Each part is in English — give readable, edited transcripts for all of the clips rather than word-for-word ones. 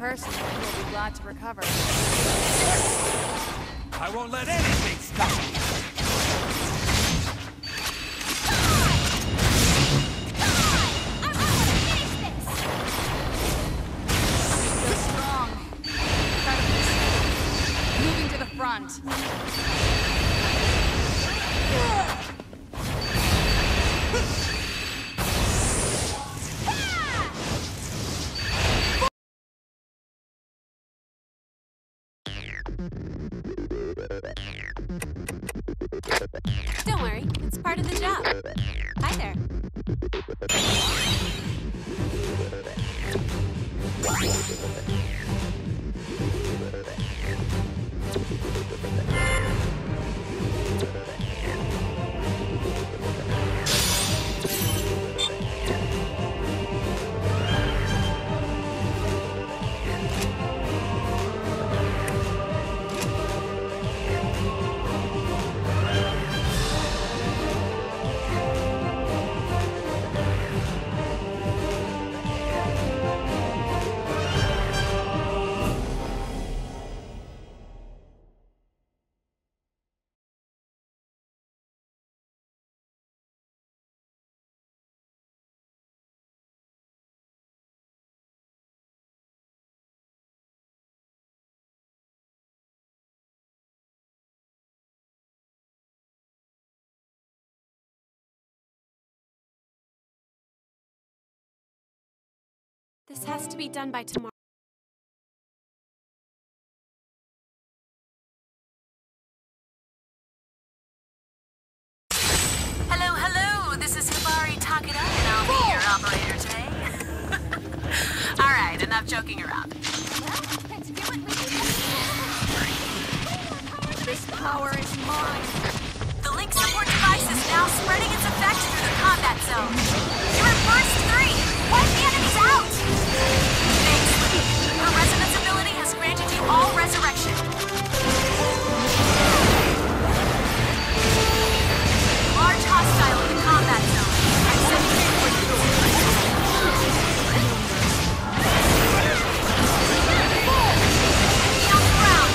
personally will be glad to recover. I won't let anything stop me! Front. Don't worry, it's part of the job. Hi there. This has to be done by tomorrow. Hello, hello! This is Hibari Takeda, and I'll be your operator today. Alright, enough joking around. This power is mine! The Link support device is now spreading its effect through the combat zone. You're in burst 3! Wipe the enemies out! Thanks, Link. Her resonance ability has granted you all resurrection. Large hostile in the combat zone. I'm sending reinforcements. Enemy on the ground.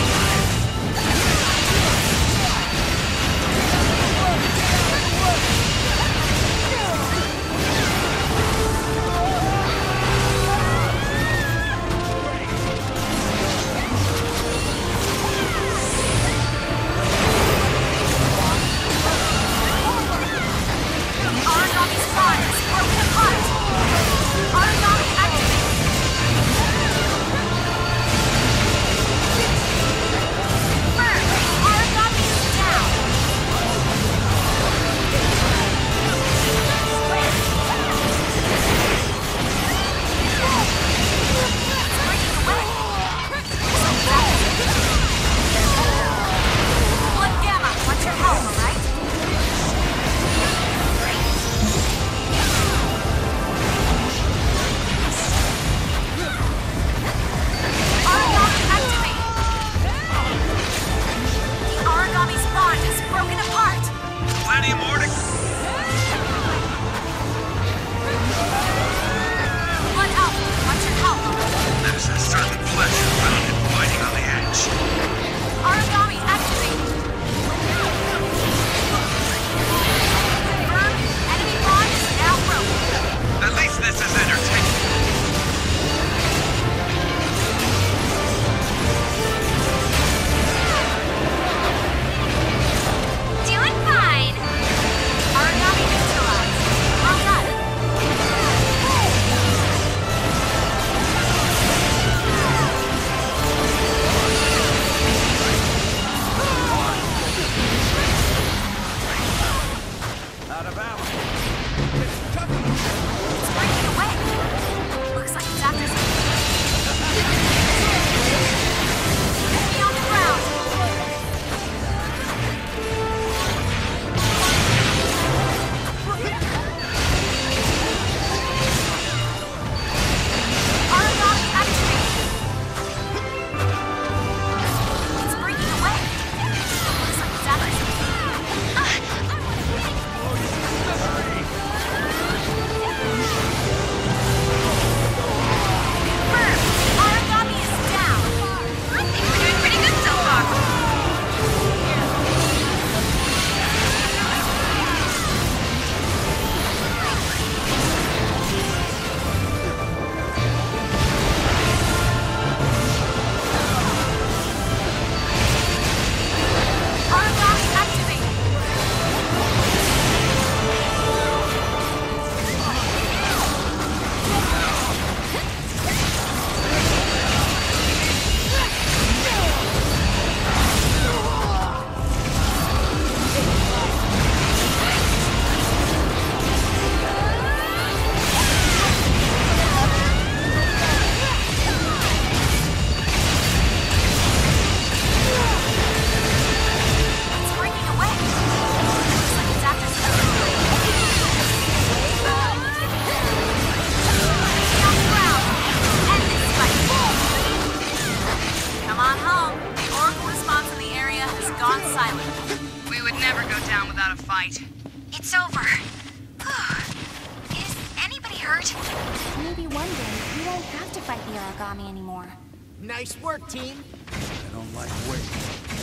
maybe one day we won't have to fight the Aragami anymore. Nice work, team. I don't like waiting.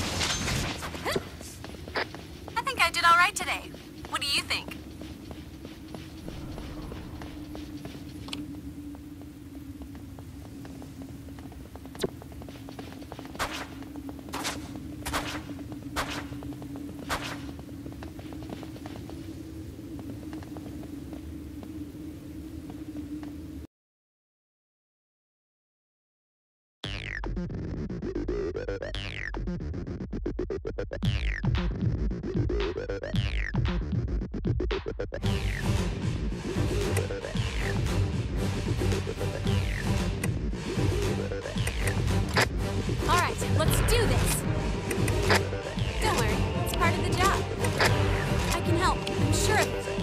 I think I did all right today. What do you think? All right, let's do this. Don't worry, it's part of the job. I can help, I'm sure of it.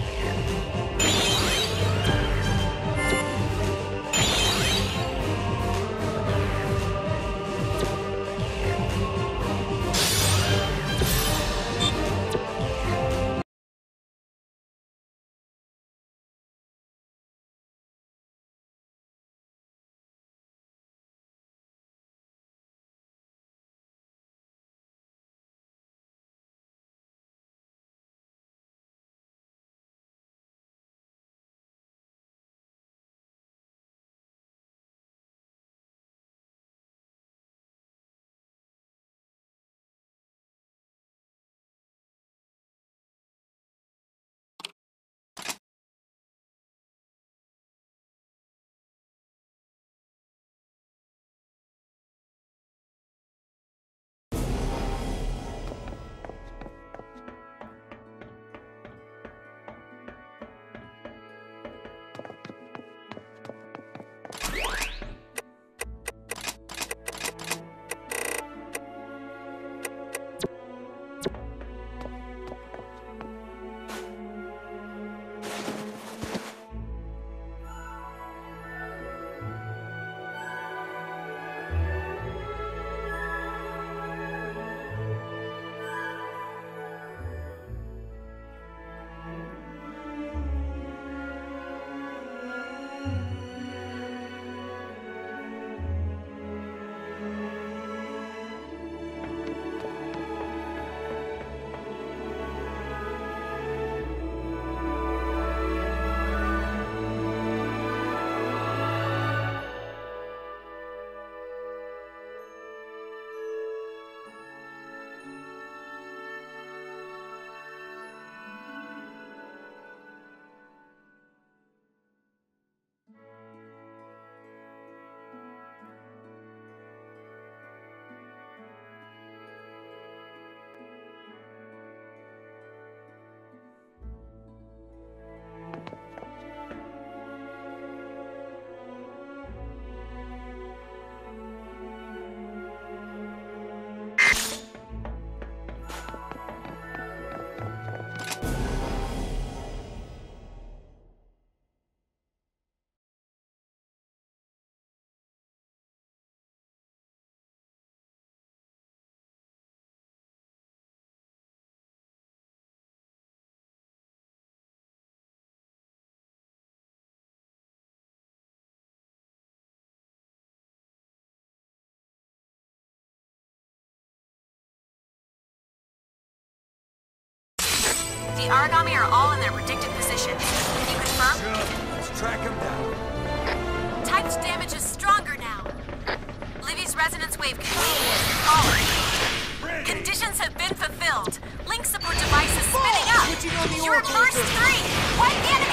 The Aragami are all in their predicted positions. Can you confirm? Sure, let's track them down. Typed damage is stronger now. Livy's resonance wave continues to follow. Conditions have been fulfilled. Link support device is spinning up. Switching on the You're at orbital burst 3. Wipe the enemy